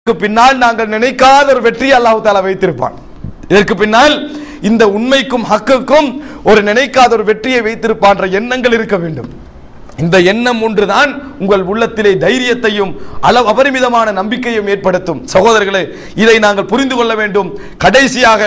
பின்னால் நாங்கள் நினைக்காத ஒரு வெற்றி அல்லாஹ் தஆலா வைத்திருப்பான். இதற்கு பின்னால் இந்த உண்மைக்கும் ஹக்குக்கும் ஒரு நினைக்காத ஒரு வெற்றியை வைத்திருப்பான் என்ற எண்ணங்கள் இருக்க வேண்டும். இந்த எண்ணம் ஒன்றுதான் உங்கள் உள்ளத்திலே தைரியத்தையும் அபரிமிதமான நம்பிக்கையும் ஏற்படுத்தும். சகோதரர்களே, இதை நாங்கள் புரிந்து கொள்ள வேண்டும். கடைசியாக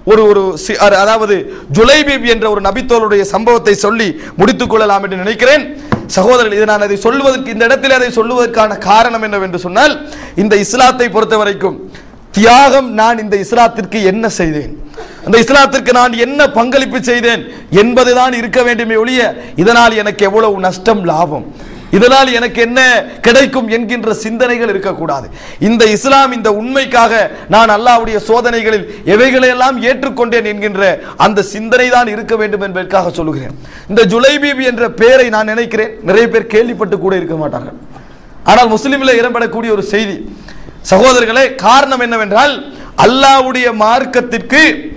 அதாவது ஜுலைபீப் என்ற ஒரு நபித்தோளுடைய சம்பவத்தை சொல்லி முடித்துக் கொள்ளலாம் என்று நினைக்கிறேன். சகோதரர்கள், இதை நான் அதை சொல்வதற்கு இந்த இடத்தில் அதை சொல்லுவதற்கான காரணம் என்னவென்று சொன்னால், இந்த இஸ்லாத்தை பொறுத்த வரைக்கும் தியாகம், நான் இந்த இஸ்லாத்திற்கு என்ன செய்தேன், அந்த இஸ்லாத்திற்கு நான் என்ன பங்களிப்பு செய்தேன் என்பதுதான் இருக்க வேண்டுமே ஒழிய இதனால் எனக்கு எவ்வளவு நஷ்டம் லாபம், இதனால் எனக்கு என்ன கிடைக்கும் என்கின்ற சிந்தனைகள் இருக்கக்கூடாது. இந்த இஸ்லாம், இந்த உண்மைக்காக நான் அல்லாஹ்வுடைய சோதனைகளில் எவைகளையெல்லாம் ஏற்றுக்கொண்டேன் என்கின்ற அந்த சிந்தனை தான் இருக்க வேண்டும் என்பதற்காக சொல்லுகிறேன். இந்த ஜுலைபீப் என்ற பெயரை நான் நினைக்கிறேன் நிறைய பேர் கேள்விப்பட்டு கூட இருக்க மாட்டார்கள். ஆனால் முஸ்லிமில் இடம்பெறக்கூடிய ஒரு செய்தி. சகோதரர்களே, காரணம் என்னவென்றால், அல்லாஹ்வுடைய மார்க்கத்திற்கு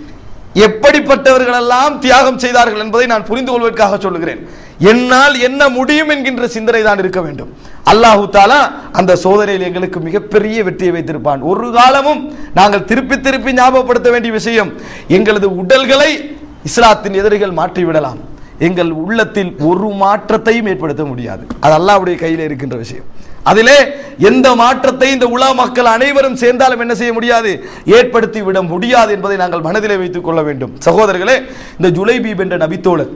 எப்படிப்பட்டவர்கள் எல்லாம் தியாகம் செய்தார்கள் என்பதை நான் புரிந்து கொள்வதற்காக சொல்லுகிறேன். என்னால் என்ன முடியும் என்கின்ற சிந்தனை தான் இருக்க வேண்டும். அல்லாஹ் தஆலா அந்த சோதனையில் எங்களுக்கு மிகப்பெரிய வெற்றியை வைத்திருப்பான். ஒரு காலமும் நாங்கள் திருப்பி திருப்பி ஞாபகப்படுத்த வேண்டிய விஷயம், எங்களது உடல்களை இஸ்லாத்தின் எதிரிகள் மாற்றிவிடலாம், எங்கள் உள்ளத்தில் ஒரு மாற்றத்தையும் ஏற்படுத்த முடியாது. அது அல்லாஹ்வுடைய கையில் இருக்கின்ற விஷயம். அதிலே எந்த மாற்றத்தை இந்த உலக மக்கள் அனைவரும் சேர்ந்தாலும் என்ன செய்ய முடியாது, ஏற்படுத்தி விட முடியாது என்பதை நாங்கள் மனதிலே வைத்துக் கொள்ள வேண்டும். சகோதரர்களே, இந்த ஜுலைபீப் என்ற நபித்தோழர்,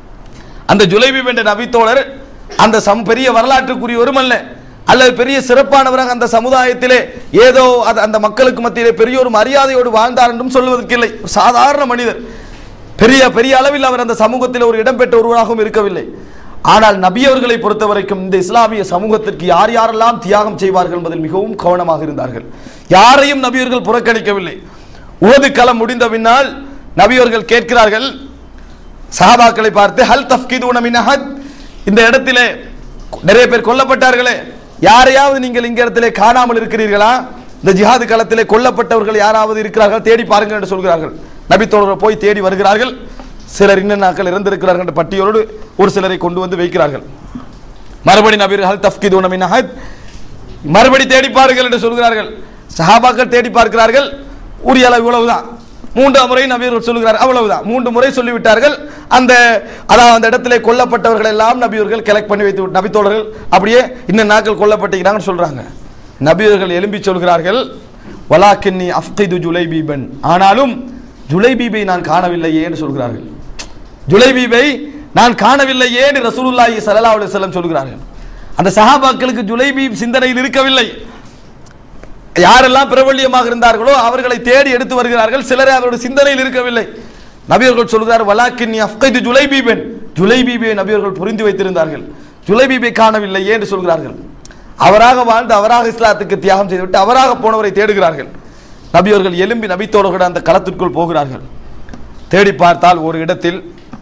அந்த ஜுலைபீப் என்ற நபித்தோழர் அந்த பெரிய வரலாற்றுக்குரியவரும் அல்ல, அல்லது பெரிய சிறப்பானவராக அந்த சமுதாயத்திலே ஏதோ அந்த மக்களுக்கு மத்தியிலே பெரிய ஒரு மரியாதையோடு வாழ்ந்தார் என்றும் சொல்வதற்கு இல்லை. சாதாரண மனிதர், பெரிய பெரிய அளவில் அவர் அந்த சமூகத்தில் ஒரு இடம்பெற்ற ஒருவராகவும் இருக்கவில்லை. ஆனால் நபி அவர்களை பொறுத்த வரைக்கும் இந்த இஸ்லாமிய சமூகத்திற்கு யார் யாரெல்லாம் தியாகம் செய்வார்கள் என்பதில் மிகவும் கவனமாக இருந்தார்கள். யாரையும் நபியவர்கள் புறக்கணிக்கவில்லை. உஹது களம் முடிந்த பின்னால் நபியவர்கள் கேட்கிறார்கள் சஹாபாக்களை பார்த்து, ஹல் தஃப்கிதுன மின் அஹத், இந்த இடத்திலே நிறைய பேர் கொல்லப்பட்டார்களே, யாரையாவது நீங்கள் இந்த இடத்திலே காணாமல் இருக்கிறீர்களா, இந்த ஜிஹாது களத்திலே கொல்லப்பட்டவர்கள் யாராவது இருக்கிறார்கள், தேடி பாருங்கள் என்று சொல்கிறார்கள். நபி தோழர்கள் போய் தேடி வருகிறார்கள். சிலர் இன்ன நாட்கள் இறந்திருக்கிறார்கள் என்ற பட்டியலோடு ஒரு சிலரை கொண்டு வந்து வைக்கிறார்கள். மறுபடி நபியர்கள் ஹல் தஃப்கிதுன மின் அஹத், மறுபடி தேடி பாருங்கள் என்று சொல்கிறார்கள். சஹாபாக்கள் தேடி பார்க்கிறார்கள், உரிய அளவு இவ்வளவுதான். மூன்றாம் முறை நபியர்கள் சொல்லுகிறார், அவ்வளவுதான். 3 முறை சொல்லிவிட்டார்கள். அந்த இடத்திலே கொல்லப்பட்டவர்கள் எல்லாம் நபியர்கள் கலெக்ட் பண்ணி வைத்து நபித்தோழர்கள் அப்படியே இன்ன நாட்கள் கொல்லப்பட்டிருக்கிறாங்கன்னு சொல்றாங்க. நபியர்கள் எழும்பி சொல்கிறார்கள், வலாக்கின்னி அஃப்கிது ஜுலைபீபன், ஆனாலும் ஜுலைபீபை நான் காணவில்லையே என்று சொல்கிறார்கள். ஜுலைபீபை நான் காணவில்லையே என்று ரசூலுல்லாஹி ஸல்லல்லாஹு அலைஹி வஸல்லம் சொல்கிறார்கள். அந்த சஹாபாக்களுக்கு ஜுலைபீப் சிந்தனையில் இருக்கவில்லை. யாரெல்லாம் பிரபல்யமாக இருந்தார்களோ அவர்களை தேடி எடுத்து வருகிறார்கள். சிலரே அவருடைய சிந்தனையில் இருக்கவில்லை. நபியர்கள் சொல்கிறார், வலாக்கின்னி அஃப்கிது ஜுலைபீபன், ஜுலைபீபை நபியர்கள் புரிந்து வைத்திருந்தார்கள், ஜுலைபீபை காணவில்லையே என்று சொல்கிறார்கள். அவராக வாழ்ந்து அவராக இஸ்லாத்துக்கு தியாகம் செய்துவிட்டு அவராக போனவரை தேடுகிறார்கள். நபியர்கள் எழும்பி நபித்தோழர்கள் அந்த களத்திற்குள் போகிறார்கள். தேடி பார்த்தால் ஒரு இடத்தில்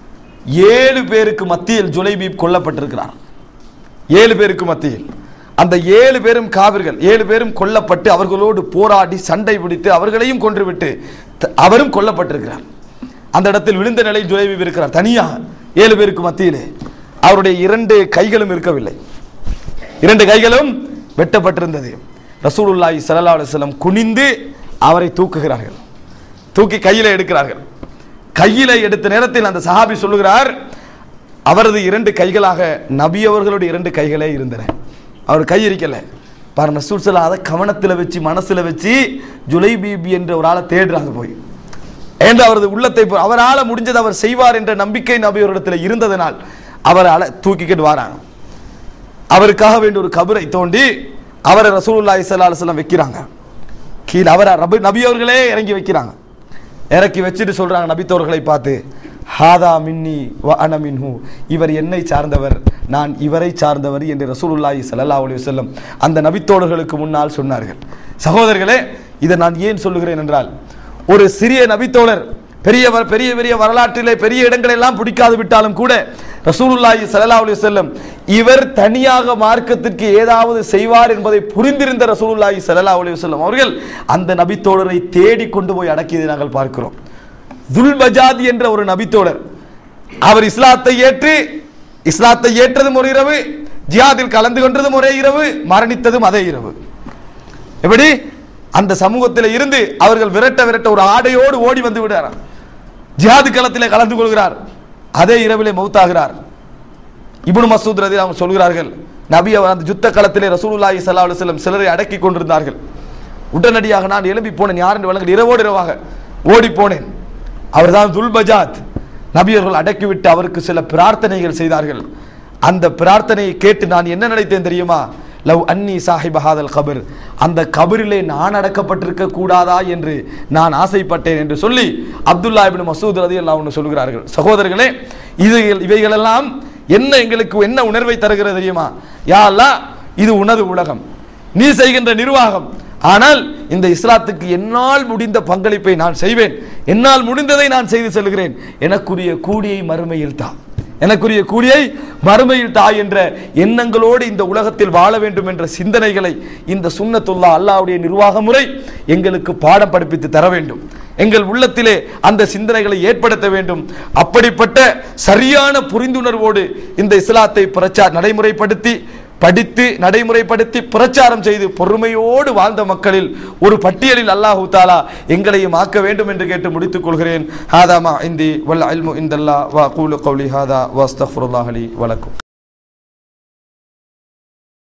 7 பேருக்கு மத்தியில் ஜுலைபீப் கொல்லப்பட்டிருக்கிறார். 7 பேருக்கு மத்தியில் அந்த 7 பேரும் காவிர்கள், 7 பேரும் கொல்லப்பட்டு அவர்களோடு போராடி சண்டை பிடித்து அவர்களையும் கொன்றுவிட்டு அவரும் கொல்லப்பட்டிருக்கிறார். அந்த இடத்தில் விழுந்த நிலையில் ஜுலைபீப் இருக்கிறார் தனியாக 7 பேருக்கு மத்தியிலே. அவருடைய 2 கைகளும் இருக்கவில்லை, 2 கைகளும் வெட்டப்பட்டிருந்தது. ரசூலுல்லாஹி ஸல்லல்லாஹு அலைஹி வஸல்லம் குனிந்து அவரை தூக்குகிறார்கள், தூக்கி கையில எடுக்கிறார்கள். கையில எடுத்த நேரத்தில் அந்த சஹாபி சொல்லுகிறார், அவரது 2 கைகளாக நபி அவர்களுடைய 2 கைகளே இருந்தன, அவர் கை இருக்கல பாருங்க. ரசூல் ஸல்லல்லாஹு அலைஹி வஸல்லம் கவனத்தில் வச்சு மனசுல வச்சு ஜுலைபீப் என்ற ஒரு ஆளை தேடுறாங்க போய். என்று அவரது உள்ளத்தை அவரால் முடிஞ்சது அவர் செய்வார் என்ற நம்பிக்கை நபி அவரிடத்தில் இருந்ததனால் அவரை தூக்கிக்கிட்டு வராங்க. அவருக்காக வேண்டிய ஒரு கபரை தோண்டி அவரை ரசூலுல்லாஹி ஸல்லல்லாஹு அலைஹி வஸல்லம் வைக்கிறாங்க. கீழே அவரை நபி அவர்களே இறங்கி வைக்கிறாங்க. இறக்கி வச்சுட்டு சொல்றாங்க நபித்தோர்களை பார்த்து, ஹாதா மின்னி வ அன மின்ஹு, இவர் என்னை சார்ந்தவர் நான் இவரை சார்ந்தவர் என்று ரசூலுல்லாஹி ஸல்லல்லாஹு அலைஹி வஸல்லம் அந்த நபித்தோழர்களுக்கு முன்னால் சொன்னார்கள். சகோதரர்களே, இதை நான் ஏன் சொல்லுகிறேன் என்றால், ஒரு சிறிய நபித்தோழர் பெரிய பெரிய வரலாற்றிலே பெரிய இடங்களை எல்லாம் பிடிக்காது விட்டாலும் கூட ரசூலுல்லாஹி ஸல்லல்லாஹு அலைஹி வஸல்லம் இவர் தனியாக மார்க்கத்திற்கு ஏதாவது செய்வார் என்பதை புரிந்திருந்த ரசூலுல்லாஹி ஸல்லல்லாஹு அலைஹி வஸல்லம் அவர்கள் அந்த நபித்தோழரை தேடி கொண்டு போய் அடக்கியதை நாங்கள் பார்க்கிறோம். துல்பஜாதி என்ற ஒரு நபித்தோழர், அவர் இஸ்லாத்தை ஏற்றதும் ஒரு இரவு, ஜிஹாதில் கலந்து கொண்டதும் ஒரே இரவு, மரணித்ததும் அதே இரவு. எப்படி அந்த சமூகத்தில் இருந்து அவர்கள் விரட்ட விரட்ட ஒரு ஆடையோடு ஓடி வந்து விடுறார். ஜிஹாது களத்திலே கலந்து கொள்கிறார். அதே இரவிலே மௌத்தாகிறார். இப்னு மஸ்ஊத் ரலியல்லாஹு அன்ஹு சொல்கிறார்கள், நபி அவர் அந்த யுத்த களத்திலே ரசூலுல்லாஹி ஸல்லல்லாஹு அலைஹி வஸல்லம் சிலரை அடக்கி கொண்டிருந்தார்கள். உடனடியாக நான் எழும்பி போனேன். யார் என்று வழங்க இரவோடு இரவாக ஓடி போனேன். அவர்தான் துல்பஜாத். நபி அவர்கள் அடக்கிவிட்டு அவருக்கு சில பிரார்த்தனைகள் செய்தார்கள். அந்த பிரார்த்தனையை கேட்டு நான் என்ன நினைத்தேன் தெரியுமா? லவ் அன்னி சாஹிப ஹாதல் கபர், அந்த கபரிலே நான் அடக்கப்பட்டிருக்க கூடாதா என்று நான் ஆசைப்பட்டேன் என்று சொல்லி அப்துல்லா இப்னு மஸ்ஊத் ரலியல்லாஹு அன்ஹு சொல்கிறார்கள். சகோதரர்களே, இவைகளெல்லாம் என்ன எங்களுக்கு என்ன உணர்வை தருகிறது தெரியுமா? யா அல்லாஹ், இது உனது உலகம், நீ செய்கின்ற நிர்வாகம். ஆனால் இந்த இஸ்லாத்துக்கு என்னால் முடிந்த பங்களிப்பை நான் செய்வேன், என்னால் முடிந்ததை நான் செய்து செல்கிறேன். எனக்குரிய கூலியை மறுமையில் தா, எனக்குரிய கூலியை மறுமையில் தா என்ற எண்ணங்களோடு இந்த உலகத்தில் வாழ வேண்டும் என்ற சிந்தனைகளை இந்த சுன்னத்துல்லாஹ் அல்லாஹ்வுடைய நிர்வாக முறை எங்களுக்கு பாடம் படிப்பித்து தர வேண்டும். எங்கள் உள்ளத்திலே அந்த சிந்தனைகளை ஏற்படுத்த வேண்டும். அப்படிப்பட்ட சரியான புரிந்துணர்வோடு இந்த இஸ்லாத்தை நடைமுறைப்படுத்தி படித்து நடைமுறைப்படுத்தி பிரச்சாரம் செய்து பொறுமையோடு வாழ்ந்த மக்களில் ஒரு பட்டியலில் அல்லாஹு தஆலா எங்களையும் ஆக்க வேண்டும் என்று கேட்டு முடித்துக் கொள்கிறேன். ஹாதா மா இந்தி வல் இல்மு இந்தல்லாஹ் வ அகூலு கௌலி ஹாதா வ அஸ்தக்ஃபிருல்லாஹ் லி வ லக்கும்.